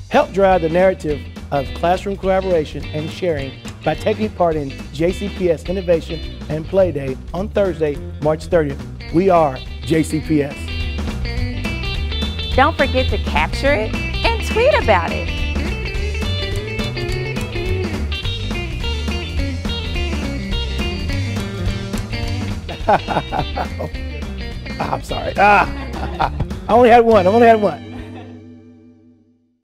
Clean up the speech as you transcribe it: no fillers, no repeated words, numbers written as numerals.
Help drive the narrative of classroom collaboration and sharing by taking part in JCPS Innovation and Play Day on Thursday, March 30th. We are JCPS. Don't forget to capture it and tweet about it. I'm sorry. I only had one.